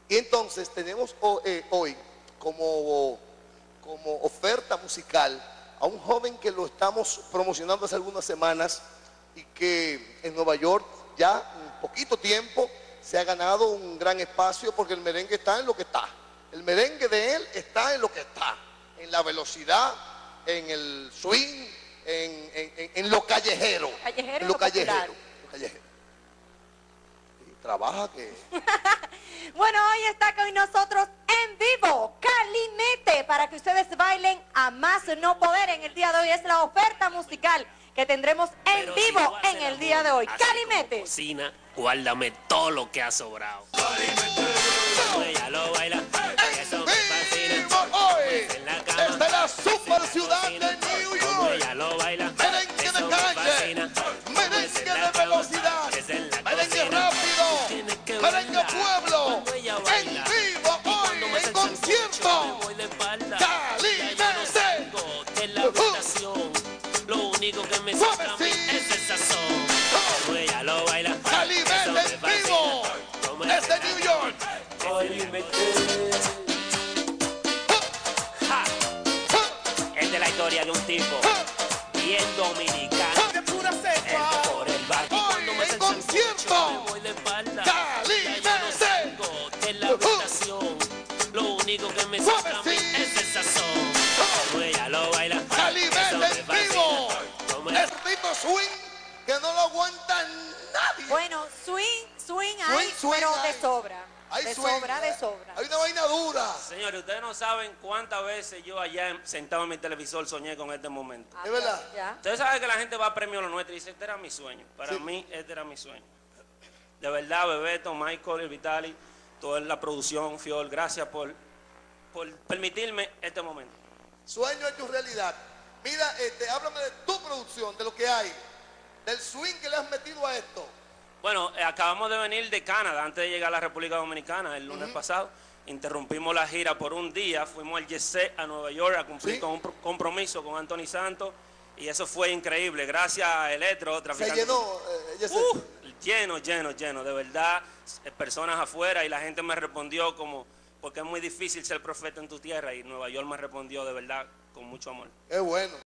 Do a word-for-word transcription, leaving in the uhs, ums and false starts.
Y entonces tenemos eh, hoy como, como oferta musical a un joven que lo estamos promocionando hace algunas semanas y que en Nueva York ya en poquito tiempo se ha ganado un gran espacio porque el merengue está en lo que está. El merengue de él está en lo que está, en la velocidad, en el swing, en, en, en lo callejero. Callejero en lo lo callejero. Lo callejero. Y trabaja que... Bueno, hoy está con nosotros en vivo Calimete para que ustedes bailen a más no poder. En el día de hoy es la oferta musical que tendremos en Pero vivo si en el día de hoy. Calimete. Cocina, guárdame todo lo que ha sobrado. Como ella lo baila, que eso me fascina. Hoy En la cama, está la super ciudad de New como York. ella lo baila, Merengue eso de me calle, fascina. merengue de velocidad, Es en la merengue cocina. rápido, Tienes que merengue bailar pueblo, cuando ella en baila. vivo Cuando hoy, me en senso concierto. me voy de espalda. Calimete. Ya yo no salgo de la habitación. Lo único que me saca a mí es el sazón. Como ella lo baila, Calimete eso me en vivo, fascina. Como ella desde New York. Calimete. Ja. Es de la historia de un tipo bien dominicano. De pura Él cepa. por el barrio y Hoy cuando me en siento concierto. me voy de espalda. Calimete. Ya yo no salgo de la habitación. Lo único que me saca a mí Suavecito. es el sazón. Como ella lo baila, eso Calimete me en vivo. fascina. Como ella- Es ritmo swing que no lo aguanta nadie. Bueno, swing, swing hay, Swing, swing pero hay. de sobra. Hay de swing, sobra, de ¿eh? sobra. Hay una vaina dura. Señores, ustedes no saben cuántas veces yo allá en- sentado en mi televisor soñé con este momento. Ah, Es verdad. Ya. Ustedes saben que la gente va a premio lo nuestro y dice, este era mi sueño. Para Sí. mí, este era mi sueño. De verdad, Bebeto, Michael, Vitali, toda la producción, Fiol, gracias por, por permitirme este momento. Sueño hecho realidad. Mira, este, háblame de tu producción, de lo que hay, del swing que le has metido a esto. Bueno, eh, acabamos de venir de Canadá antes de llegar a la República Dominicana el lunes pasado. Interrumpimos la gira por un día, fuimos al J C a Nueva York a cumplir Sí. con un pro- compromiso con Anthony Santos y eso fue increíble. Gracias a Electro, Se traficante. llenó, eh, ella se- Uh, lleno, lleno, lleno, de verdad, eh, personas afuera y la gente me respondió como, porque es muy difícil ser profeta en tu tierra y Nueva York me respondió de verdad con mucho amor. Es bueno.